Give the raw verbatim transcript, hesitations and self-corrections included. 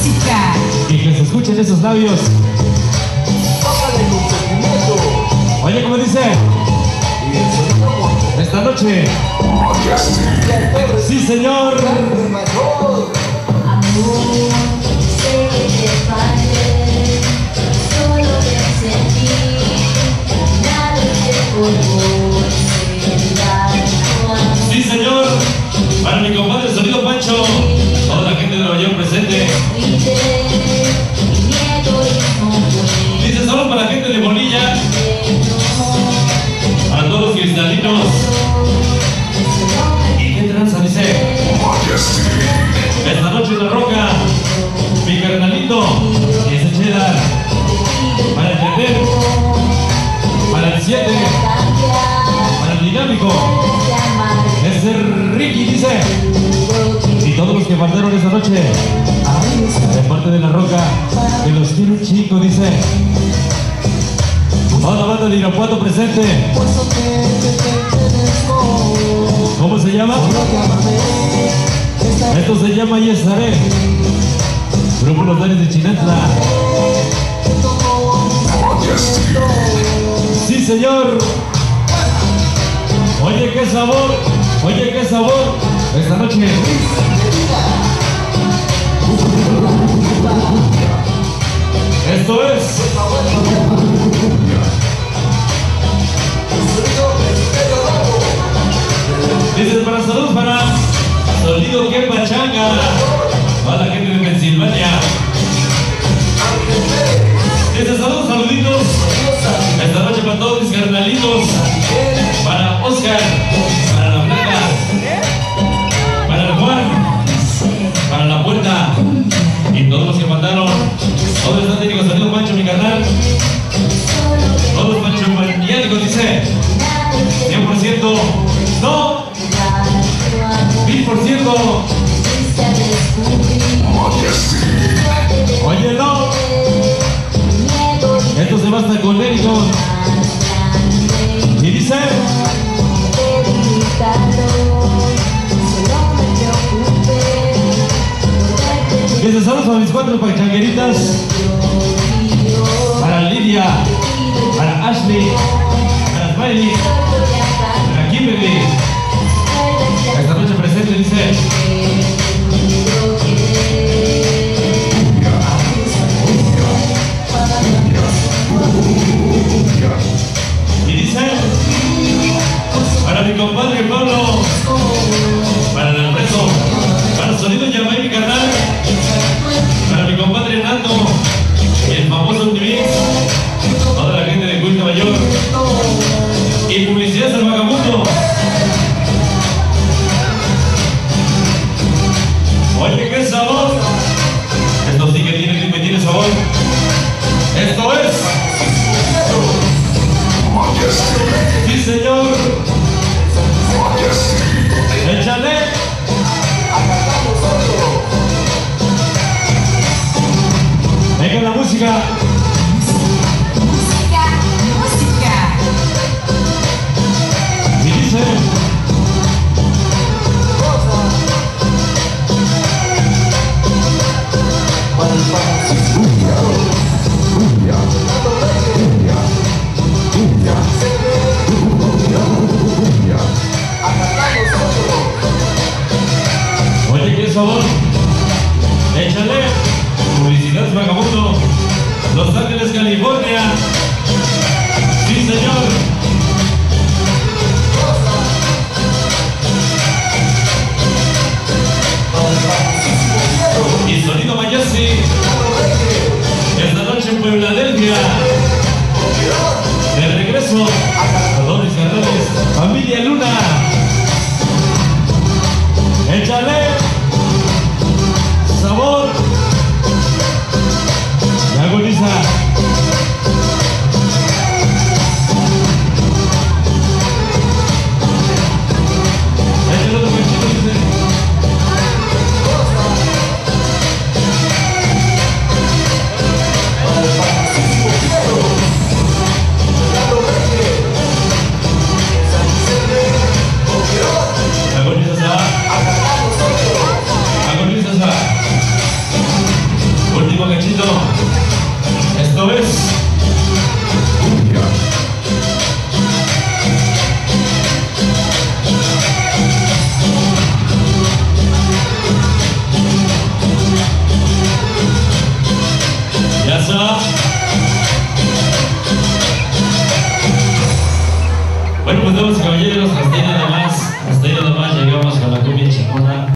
música. Y que se escuchen esos labios. Oye, ¿cómo dice? Esta noche. Sí, señor. Amor, sé que te fallé, solo pensé en ti, nada te por Sí, señor. Para mi compadre Sonido Pancho, toda la gente de Nueva York presente. Dice solo para la gente de Bonilla, para todos los cristalinos. ¿Y qué tranza? Dice esta noche en La Roca, mi carnalito, y ese cheddar, para el Tender, para el siete, para el dinámico, ese Ricky, dice, y todos los que faltaron esta noche, de parte de La Roca, que los quiere un chico, dice. Toda la banda de Irapuato presente. ¿Cómo se llama? Esto se llama Y Estaré. Grupo Los Dares de Chinantla. Sí, señor. Oye, qué sabor. Oye, qué sabor. Esta noche. Esto es. Dice para saludos para Sonido que Pachanga, para la gente de Pensilvania. Dice saludos, saluditos. Esta noche para todos mis carnalitos. Para Oscar, para la Blanca, para el Juan, para la Puerta y todos los que mandaron. Todos están técnicos, Sonido Pancho, mi carnal. Todos Pancho maniáticos, dice. cien por ciento. No. Mil por ciento. Oye, no. Esto se va hasta con Ericon. Y dice. Dice saludos a mis cuatro pachangueritas. Para Lidia, para Ashley, para Smiley, para Kimberly. Esta noche presente, dice. Y dice para mi compadre Pablo, para el Alfredo, para Sonido Yamay, mi canal, para mi compadre Nando y el famoso Unimix, toda la gente de Culta Mayor y publicidad al vagabundo. Oye, qué sabor. Esto sí que tiene ritmo y tiene sabor. Esto es. Sí, señor. Échale. Venga la música. Música, música. Y dice. Oye, qué sabor. Échale. Publicidad vagabundo. Los Ángeles, California. Sí, señor. Y Sonido Mayasi. Esta noche en Puebladelfia. De regreso. Perdón, mis carnales. Familia Luna. Échale. Sabor. Y agoniza. Eso. Bueno, pues damas y caballeros, hasta ahí nada más, hasta ahí nada más llegamos con la cumbia chingona.